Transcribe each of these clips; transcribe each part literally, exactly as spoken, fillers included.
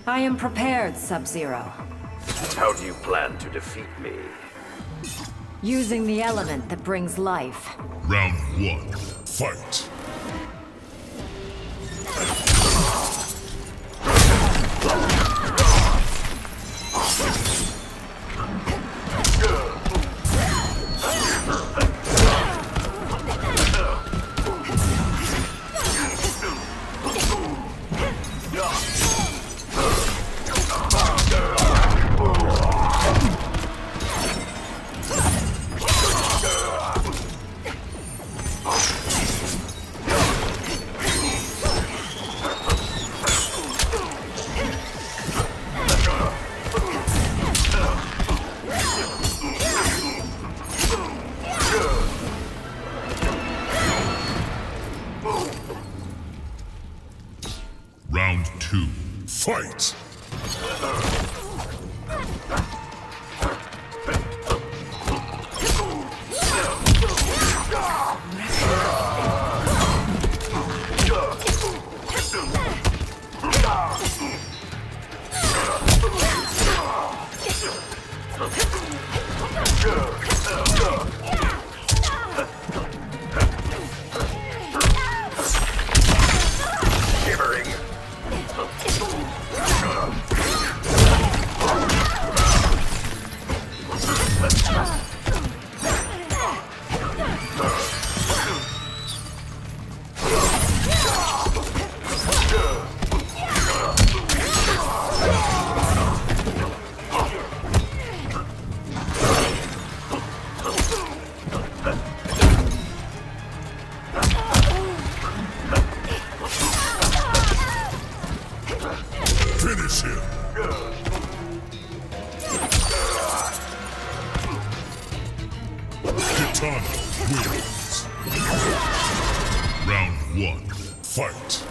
I am prepared, Sub-Zero. How do you plan to defeat me? Using the element that brings life. Round one, fight! Round two, fight! Finish him! Kitana wins. Round one, fight!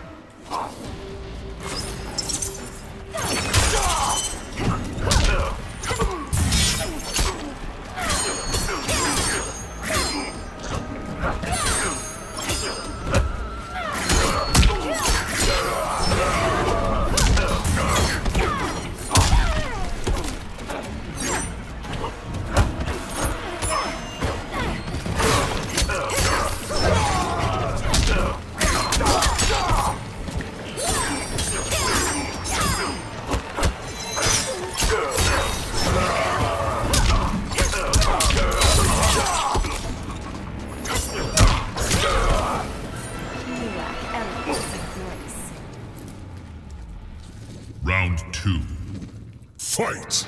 Round two, fight!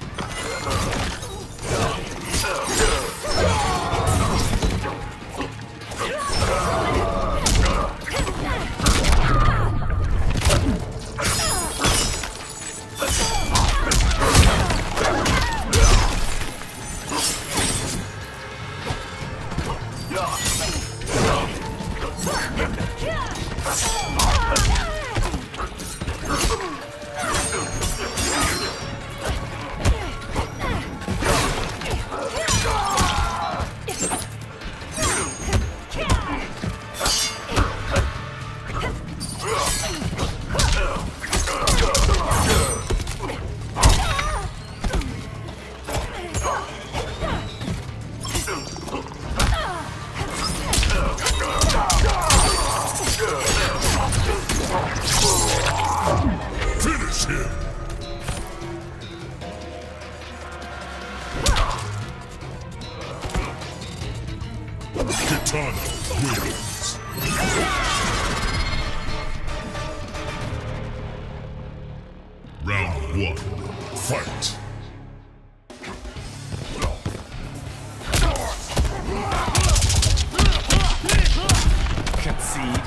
Finish him! Kitana wins. Round one, fight! Concede.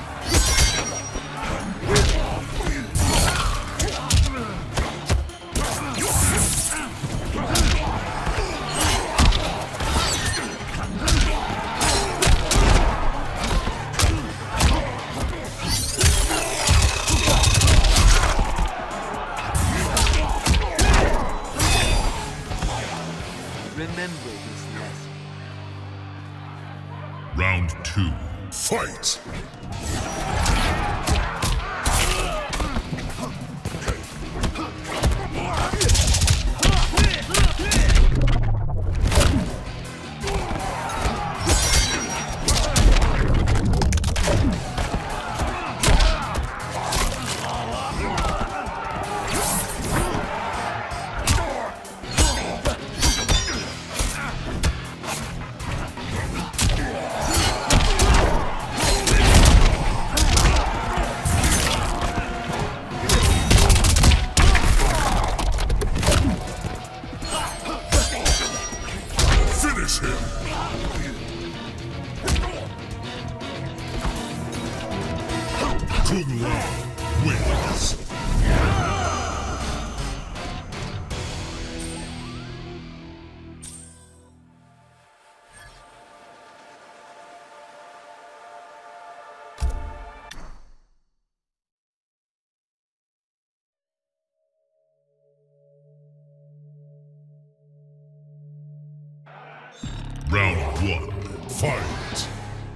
Remember this lesson. Round two, fight! wins. Round one, fight!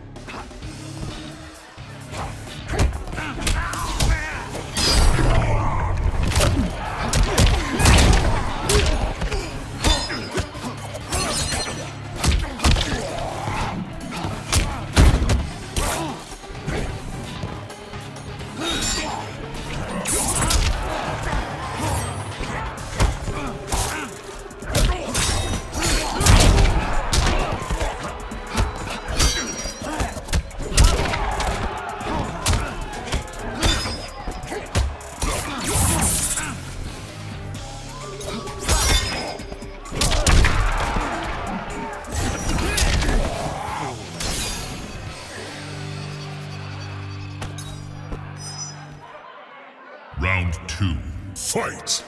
Round two, fight!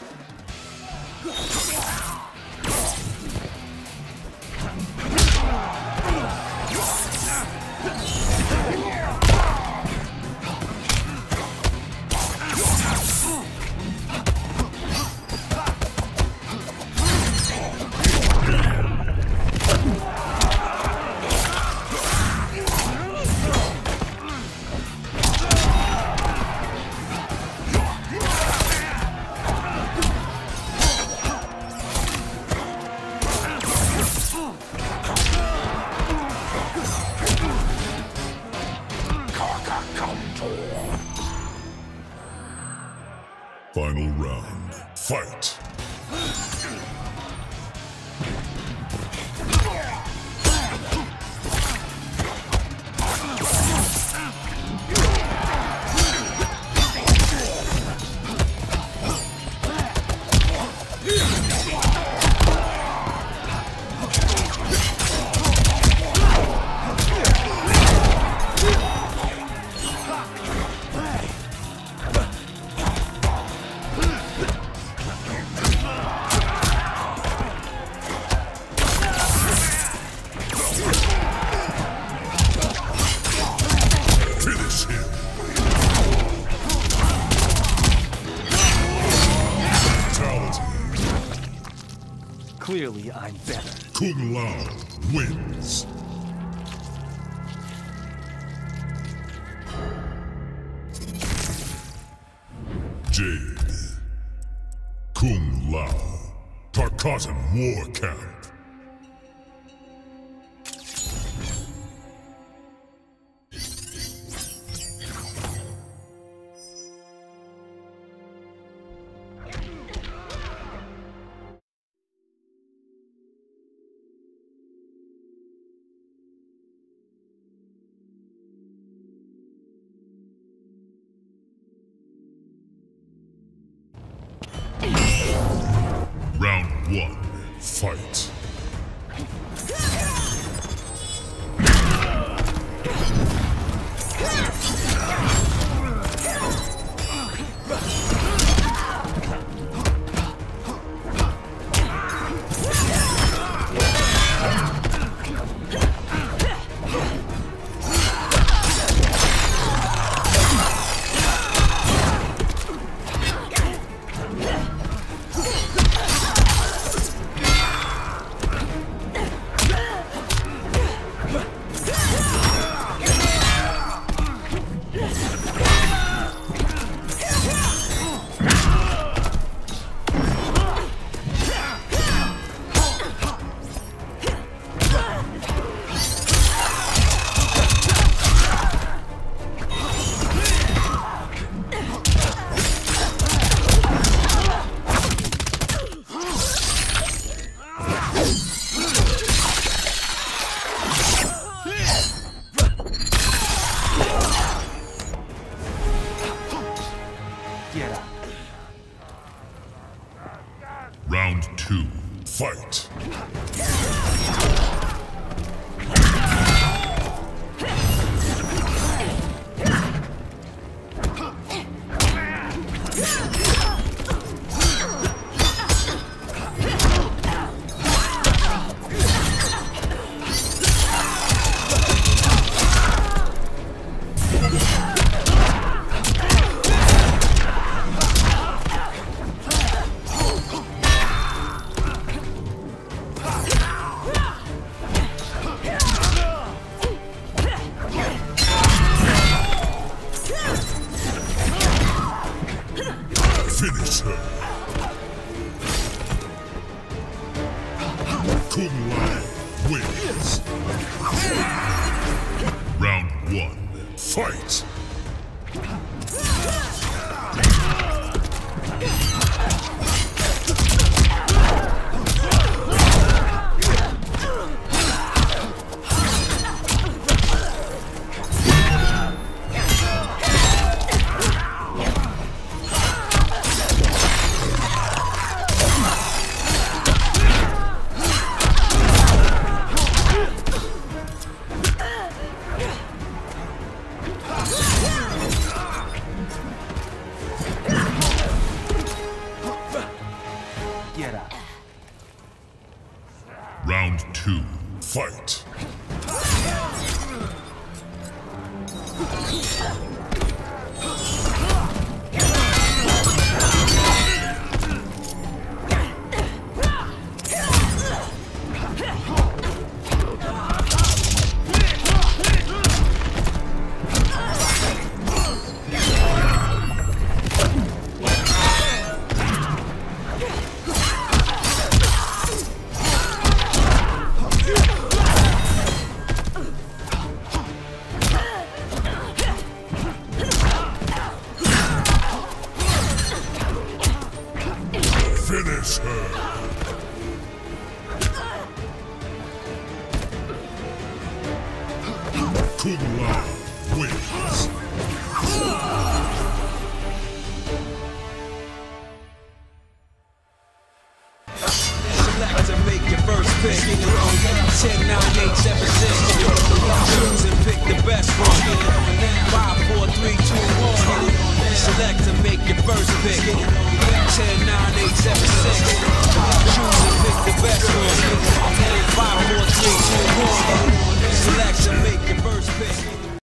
Final round, fight! Clearly, I'm better. Kung Lao wins. Jade. Kung Lao. Tarkatan War Camp. Round one, fight. Round two, fight! Finish her. Kung Lao wins. Round one, fight! Get up. Round two, fight! Finish her! Kung Lao wins! Select to make your first pick. ten, nine, eight, seven, six. Choose and pick the best one. five, four, three, two, one. Select to make your first pick. ten, nine, eight, seven, six. Choose and pick the best one. five, four, three, two, one. Select to make your first pick.